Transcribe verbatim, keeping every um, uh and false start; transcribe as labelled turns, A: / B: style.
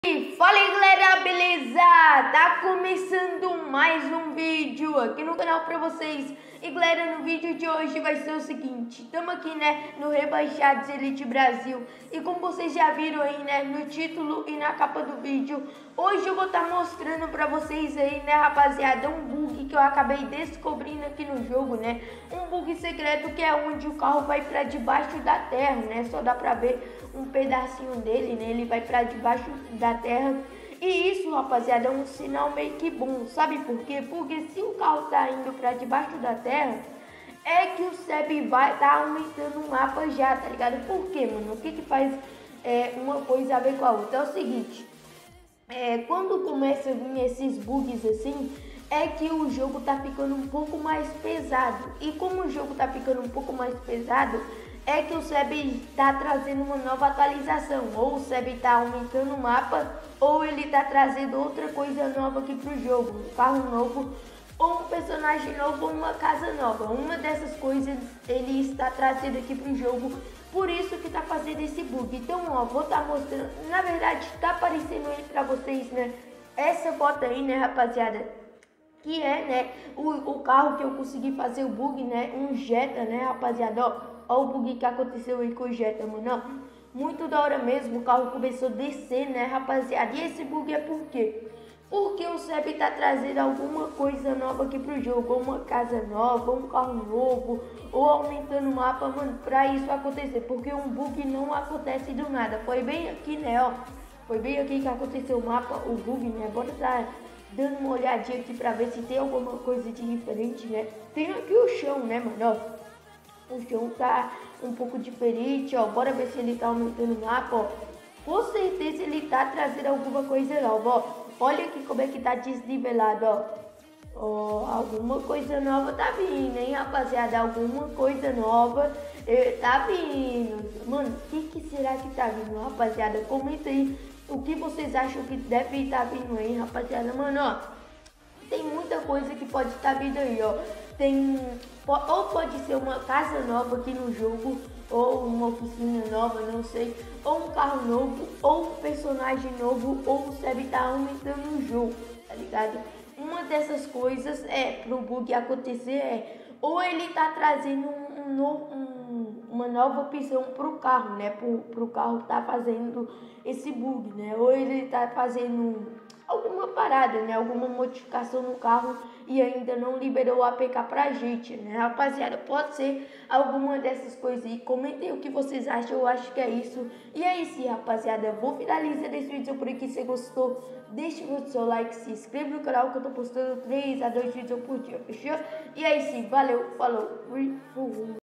A: E fala aí galera, beleza? Tá começando mais um vídeo aqui no canal pra vocês. E galera, no vídeo de hoje vai ser o seguinte: estamos aqui, né, no Rebaixados Elite Brasil. E como vocês já viram aí, né, no título e na capa do vídeo, hoje eu vou estar tá mostrando pra vocês aí, né, rapaziada, um bug que eu acabei descobrindo aqui no jogo, né. Um bug secreto que é onde o carro vai pra debaixo da terra, né, só dá pra ver um pedacinho dele, né, ele vai pra debaixo da terra. E isso, rapaziada, é um sinal meio que bom, sabe por quê? Porque se o carro tá indo pra debaixo da terra, é que o C E B vai tá aumentando o mapa já, tá ligado? Por quê, mano? O que que faz é, uma coisa a ver com a outra? É o seguinte, é, quando começa a vir esses bugs assim, é que o jogo tá ficando um pouco mais pesado. E como o jogo tá ficando um pouco mais pesado, é que o C E B tá trazendo uma nova atualização. Ou o C E B tá aumentando o mapa, ou ele tá trazendo outra coisa nova aqui pro jogo. Um carro novo, ou um personagem novo, ou uma casa nova. Uma dessas coisas ele está trazendo aqui pro jogo. Por isso que tá fazendo esse bug. Então, ó, vou tá mostrando. Na verdade, tá aparecendo aí pra vocês, né, essa foto aí, né, rapaziada, que é, né, o, o carro que eu consegui fazer o bug, né, um Jetta, né, rapaziada, ó. Olha o bug que aconteceu aí com o Jetta, mano, ó. Muito da hora mesmo, o carro começou a descer, né, rapaziada. E esse bug é por quê? Porque o C E B tá trazendo alguma coisa nova aqui pro jogo, ou uma casa nova, ou um carro novo, ou aumentando o mapa, mano, pra isso acontecer. Porque um bug não acontece do nada. Foi bem aqui, né, ó. Foi bem aqui que aconteceu o mapa, o bug, né. Bora tá dando uma olhadinha aqui pra ver se tem alguma coisa de diferente, né. Tem aqui o chão, né, mano, ó. O chão tá um pouco diferente, ó. Bora ver se ele tá aumentando o mapa, ó. Com certeza ele tá trazendo alguma coisa nova, ó. Olha aqui como é que tá desnivelado, ó. Ó, alguma coisa nova tá vindo, hein, rapaziada. Alguma coisa nova eh, tá vindo. Mano, o que que será que tá vindo, rapaziada? Comenta aí o que vocês acham que deve estar tá vindo aí, rapaziada. Mano, ó, tem muita coisa que pode estar tá vindo aí, ó. Tem, ou pode ser uma casa nova aqui no jogo, ou uma oficina nova, não sei, ou um carro novo, ou um personagem novo, ou o C E B tá aumentando o jogo, tá ligado? Uma dessas coisas é pro bug acontecer é, ou ele tá trazendo um, um novo, um, uma nova opção pro carro, né? Pro, pro carro tá fazendo esse bug, né? Ou ele tá fazendo alguma parada, né, alguma modificação no carro e ainda não liberou o A P K pra gente, né, rapaziada. Pode ser alguma dessas coisas aí. Comentem o que vocês acham, eu acho que é isso. E é isso, rapaziada, eu vou finalizar esse vídeo por aqui. Se gostou, deixa o seu like, se inscreva no canal que eu tô postando três a dois vídeos por dia, fechou? E é isso, valeu, falou, fui, fui.